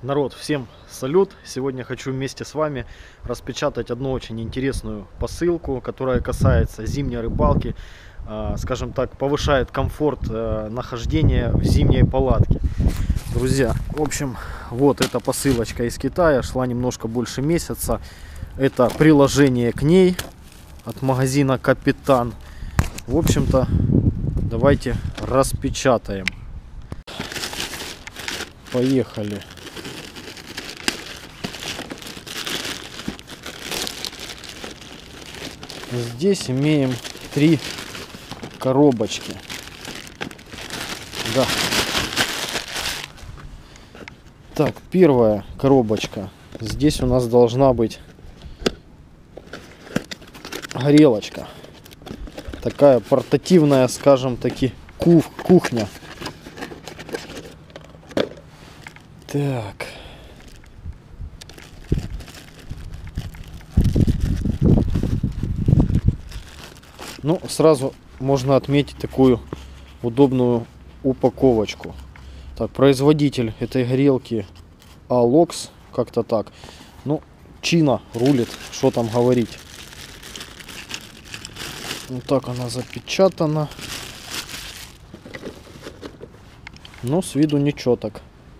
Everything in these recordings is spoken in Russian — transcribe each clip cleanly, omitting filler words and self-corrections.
Народ, всем салют! Сегодня хочу вместе с вами распечатать одну очень интересную посылку, которая касается зимней рыбалки. Скажем так, повышает комфорт нахождения в зимней палатке. Друзья, в общем, вот эта посылочка из Китая, шла немножко больше месяца. Это приложение к ней от магазина Капитан. В общем-то, давайте распечатаем. Поехали. Здесь имеем 3 коробочки. Да. Так, первая коробочка. Здесь у нас должна быть горелочка. Такая портативная, скажем таки, кухня. Так. Ну, сразу можно отметить такую удобную упаковочку. Так, производитель этой горелки Alox, как-то так. Ну, Чина рулит, что там говорить. Вот так она запечатана. Но с виду ничего так.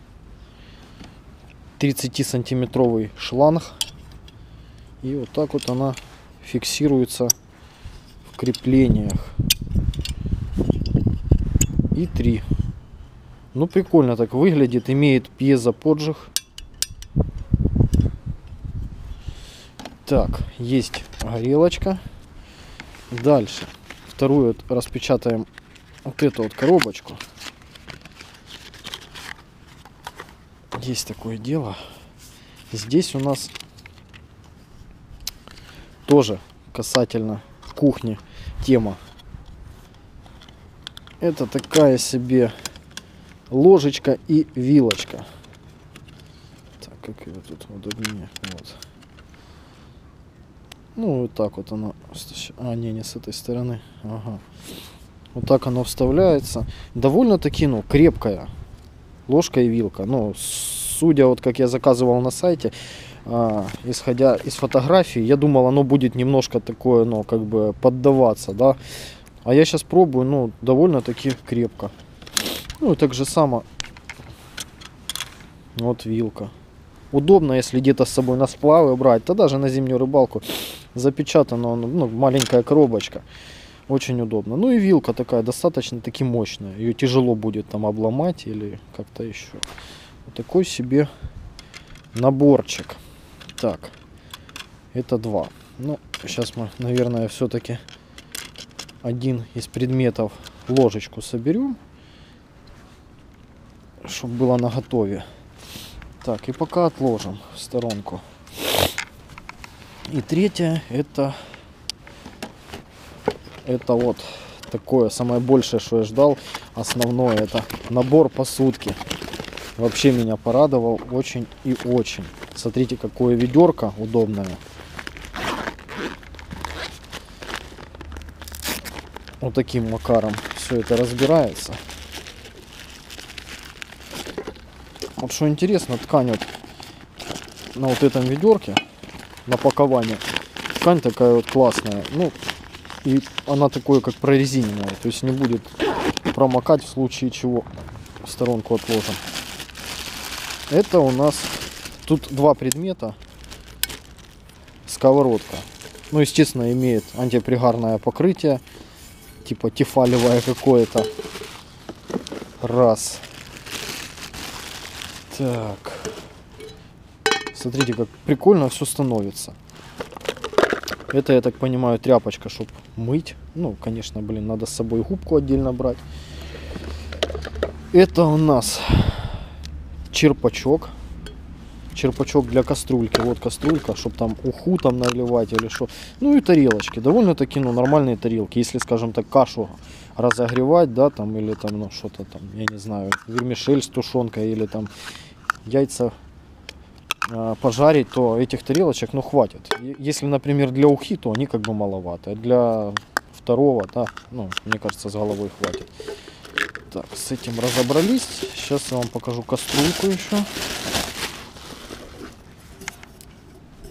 30-сантиметровый шланг. И вот так вот она фиксируется в креплениях. И 3. Ну, прикольно так выглядит. Имеет пьезоподжиг. Так, есть горелочка. Дальше. Вторую распечатаем вот эту вот коробочку. Есть такое дело. Здесь у нас тоже касательно кухни тема. Это такая себе ложечка и вилочка. Так, как ее тут удобнее. Вот. Ну, вот так вот она. А, не с этой стороны. Ага. Вот так оно вставляется. Довольно-таки, ну, крепкая ложка и вилка. Ну, судя вот как я заказывал на сайте, исходя из фотографий, я думал, оно будет немножко такое, ну, как бы поддаваться, да. А я сейчас пробую, ну, довольно-таки крепко. Ну, и так же само. Вот вилка. Удобно, если где-то с собой на сплавы брать, то даже на зимнюю рыбалку запечатана, ну, маленькая коробочка. Очень удобно. Ну и вилка такая достаточно таки мощная. Ее тяжело будет там обломать или как-то еще. Вот такой себе наборчик. Так, это 2. Ну, сейчас мы, наверное, все-таки один из предметов, ложечку, соберем, чтобы было наготове. Так, и пока отложим в сторонку. И третье, это вот такое самое большее, что я ждал. Основное, это набор посудки. Вообще меня порадовал очень и очень. Смотрите, какое ведерко удобное. Вот таким макаром все это разбирается. Вот что интересно, ткань вот на вот этом ведерке, на паковании, ткань такая вот классная. Ну, и она такое, как прорезиненная, то есть не будет промокать, в случае чего. В сторонку отложим. Это у нас тут 2 предмета. Сковородка. Ну, естественно, имеет антипригарное покрытие. Типа тефалевое какое-то. Раз. Так. Смотрите, как прикольно все становится. Это, я так понимаю, тряпочка, чтобы мыть. Ну, конечно, блин, надо с собой губку отдельно брать. Это у нас черпачок. Черпачок для кастрюльки. Вот кастрюлька, чтобы там уху там наливать или что. Ну и тарелочки. Довольно-таки, ну, нормальные тарелки. Если, скажем так, кашу разогревать, да, там, или там, ну, что-то там, я не знаю, вермишель с тушенкой, или там яйца пожарить, то этих тарелочек, ну, хватит. Если, например, для ухи, то они как бы маловато. А для второго, да, ну, мне кажется, с головой хватит. Так, с этим разобрались. Сейчас я вам покажу кастрюльку еще.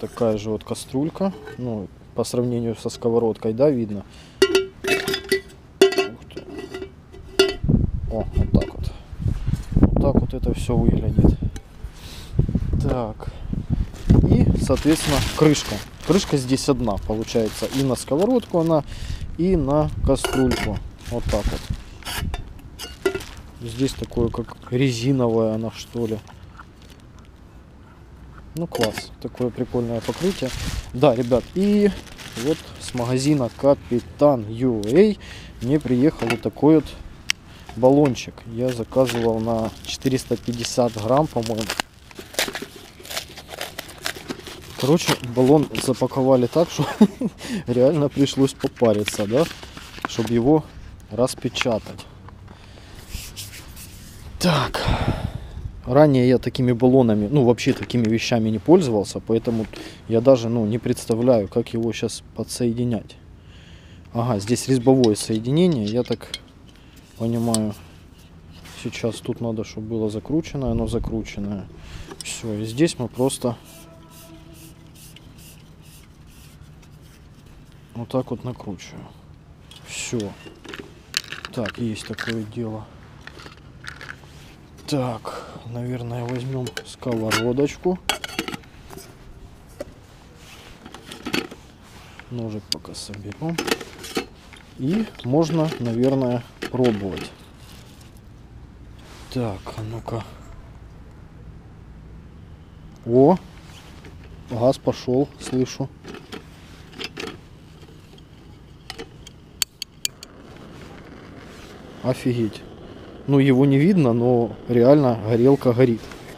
такая же вот кастрюлька. Ну, по сравнению со сковородкой, да, видно. О, вот так вот. Вот так вот это все выглядит. Так. И, соответственно, крышка. Крышка здесь одна, получается. И на сковородку она, и на кастрюльку. Вот так вот. Здесь такое, как резиновая она, что ли. Ну, класс. Такое прикольное покрытие. Да, ребят, и вот с магазина Капитан UA мне приехал вот такой вот баллончик. Я заказывал на 450 грамм, по-моему. Короче, баллон запаковали так, что реально пришлось попариться, да, чтобы его распечатать. Так. Ранее я такими баллонами, ну вообще такими вещами не пользовался, поэтому я даже, ну, не представляю, как его сейчас подсоединять. Ага, здесь резьбовое соединение, я так понимаю. Сейчас тут надо, чтобы было закрученное, оно закрученное. Все, и здесь мы просто вот так вот накручиваю. Все. Так, есть такое дело. Так, наверное, возьмем сковородочку. Ножик пока соберем. И можно, наверное, пробовать. Так, а ну-ка. О, газ пошел, слышу. Офигеть. Ну, его не видно, но реально горелка горит.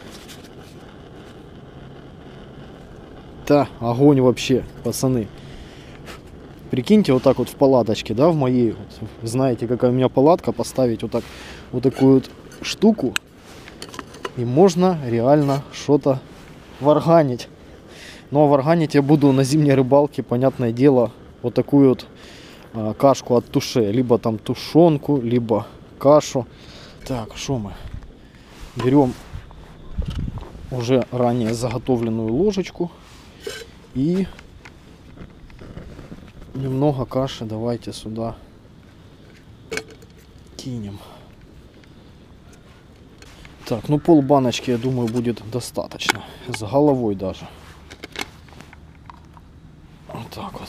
Да, огонь вообще, пацаны. Прикиньте, вот так вот в палаточке, да, в моей, вот, знаете, какая у меня палатка, поставить вот так, вот такую вот штуку, и можно реально что-то варганить. Но варганить я буду на зимней рыбалке, понятное дело, вот такую вот кашку от туше, либо там тушенку, либо кашу. Так, что мы? Берем уже ранее заготовленную ложечку и немного каши давайте сюда кинем. Так, ну пол баночки, я думаю, будет достаточно. С головой даже. Вот так вот.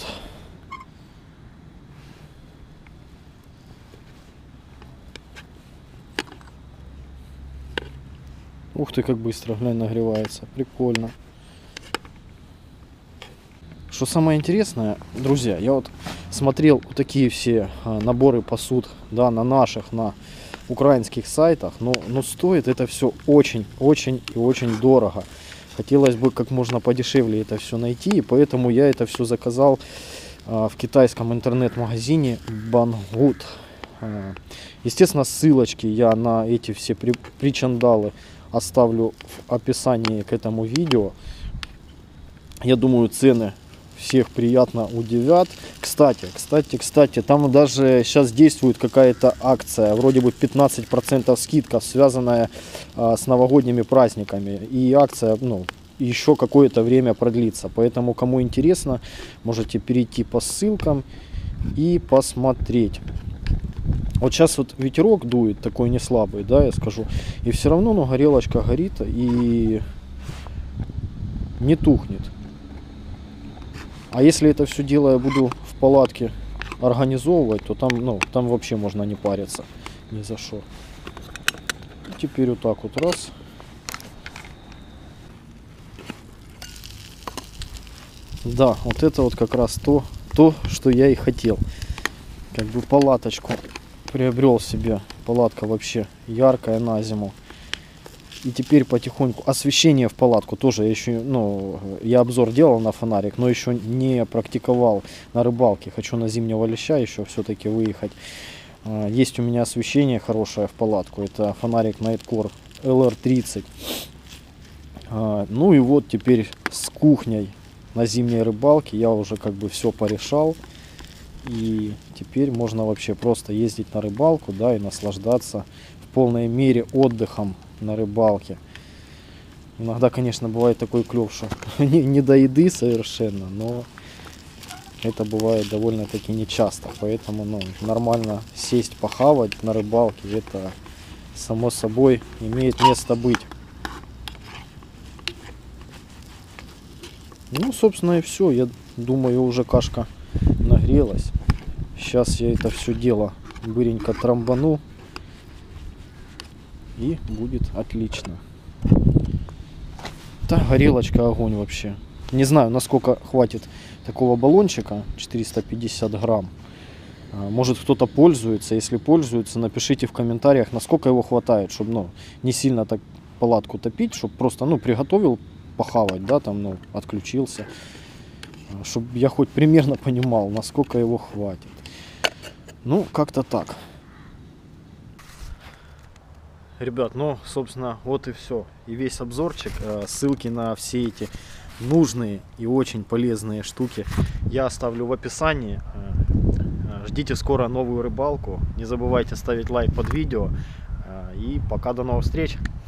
Ух ты, как быстро, глянь, нагревается. Прикольно. Что самое интересное, друзья, я вот смотрел вот такие все наборы посуд, да, на наших, на украинских сайтах, но стоит это все очень и очень дорого. Хотелось бы как можно подешевле это все найти, и поэтому я это все заказал в китайском интернет-магазине Banggood. Естественно, ссылочки я на эти все причандалы оставлю в описании к этому видео. Я думаю, цены всех приятно удивят. Кстати, там даже сейчас действует какая-то акция, вроде бы 15% скидка, связанная с новогодними праздниками. И акция, ну, еще какое-то время продлится. Поэтому, кому интересно, можете перейти по ссылкам и посмотреть. Вот сейчас вот ветерок дует, такой не слабый, да, я скажу. И все равно, ну, горелочка горит и не тухнет. А если это все дело я буду в палатке организовывать, то там, ну, там вообще можно не париться ни за что. И теперь вот так вот раз. Да, вот это вот как раз то, что я и хотел. Как бы палаточку приобрел себе. Палатка вообще яркая на зиму. И теперь потихоньку освещение в палатку тоже я еще, ну, я обзор делал на фонарик, но еще не практиковал на рыбалке. Хочу на зимнего леща еще все-таки выехать. Есть у меня освещение хорошее в палатку. Это фонарик Nightcore LR30. Ну и вот теперь с кухней на зимней рыбалке я уже как бы все порешал. И теперь можно вообще просто ездить на рыбалку, да, и наслаждаться в полной мере отдыхом на рыбалке. Иногда, конечно, бывает такой клев, что не до еды совершенно, но это бывает довольно-таки нечасто. Поэтому ну, нормально сесть, похавать на рыбалке, это само собой имеет место быть. Ну, собственно, и все. Я думаю, уже кашка нагрелась. Сейчас я это все дело быренько трамбану. И будет отлично. Да, горелочка, огонь вообще. Не знаю, насколько хватит такого баллончика, 450 грамм. Может, кто-то пользуется. Если пользуется, напишите в комментариях, насколько его хватает, чтобы ну, не сильно так палатку топить, чтобы просто ну, приготовил похавать, да, там, ну, отключился. Чтобы я хоть примерно понимал, насколько его хватит. Ну, как-то так. Ребят, ну, собственно, вот и все. И весь обзорчик. Ссылки на все эти нужные и очень полезные штуки я оставлю в описании. Ждите скоро новую рыбалку. Не забывайте ставить лайк под видео. И пока, до новых встреч.